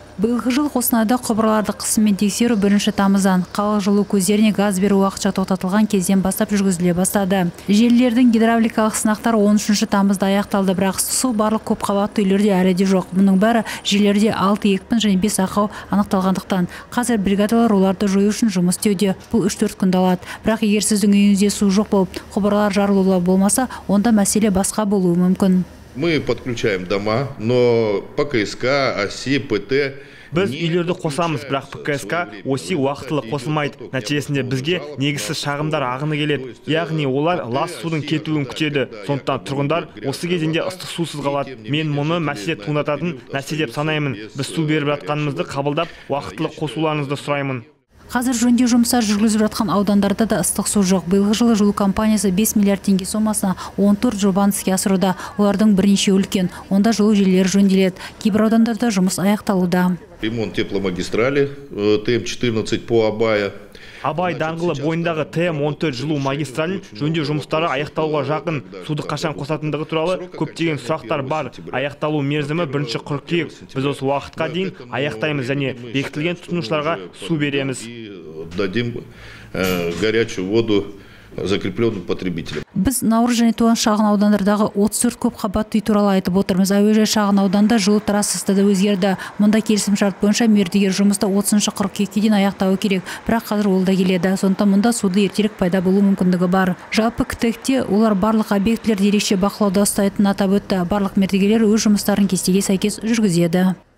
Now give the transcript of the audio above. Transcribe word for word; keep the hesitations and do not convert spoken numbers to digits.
Биылғы жыл Қостанайда құбырларды қысыммен тексеру бірінші тамыздан, қалалық жылу көздеріне газ беру уақытша тоқтатылған кезден бастап жүргізіле бастады. Желілердің гидравликалық сынақтар он үшінші тамызда аяқталды, бірақ су барлық көп қабатты үйлерде әлі де жоқ. Мұның бәрі желілерде алты екпін және бес ақау анықталғандықтан, қазір бригадалар оларды жою үшін жұмыс істеуде. Бұл үш төрт күнді алады. Бірақ егер сіздің үйіңізде су жоқ болып, құбырлар жарылулы болмаса, онда мәселе басқа болуы мүмкін. Мы подключаем дома, но ПКСК, ОСИ, ПТ... Біз үйлерді қосамыз, бірақ ПКСК, ОСИ уақытылы қосылмайды. Нәтижесінде бізге негізсіз шағымдар ағыны келеді. Яғни олар лас судың кетуін күтеді. Сондықтан тұрғындар осы кезеңде ыстық сусыз қалады. Мен мұны мәселе туындататын нәрсе деп санаймын. Біз су беріп жатқанымызды қабылдап, уақытылы қосуларыңызды сұраймын. Қазір жөндеу жұмыстары жүргізіліп жатқан аудандарда да ыстық су жоқ. Биылғы жылы жылу компаниясы бес миллиард теңге сомасына он төрт жобаны іске асыруда. Олардың бірнеше үлкен. Онда жылу желілері жөнделеді. Кейбір аудандарда жұмыс аяқталуда. Ремонт тепломагистрали Т М четырнадцать по Абая. Абай даңғылы бойындағы Т М он төрт жылу магистралін жөндеу жұмыстары аяқталуға жақын. Суды қашан қосатындығы туралы көптеген сұрақтар бар. Аяқталу мерзімі бірінші қыркүйек. Біз осы уақытқа дейін аяқтаймыз және бекітілген тұтынушыларға су береміз. Дадим горячую воду закрепленным потребителям. Біз Наурыз және Туған шағын аудандардағы отыз төрт көп қабатты үй туралы айтып отырмыз. Әуежай шағын ауданда жылу трассасы да өзгерді. Мұнда келісім-шарт бойынша мердігер жұмысты отызыншы қыркүйекке дейін аяқтауы керек. Бірақ қазір ол да келеді. Сондықтан мұнда суды ертерек пайда болу мүмкіндігі бар. Жалпы КТЭК-те олар барлық объектілерді ерекше бақылауда ұстайтынын атап өтті. Барлық мердігерлер өз жұмыстарын кестеге сәйкес жүргізеді.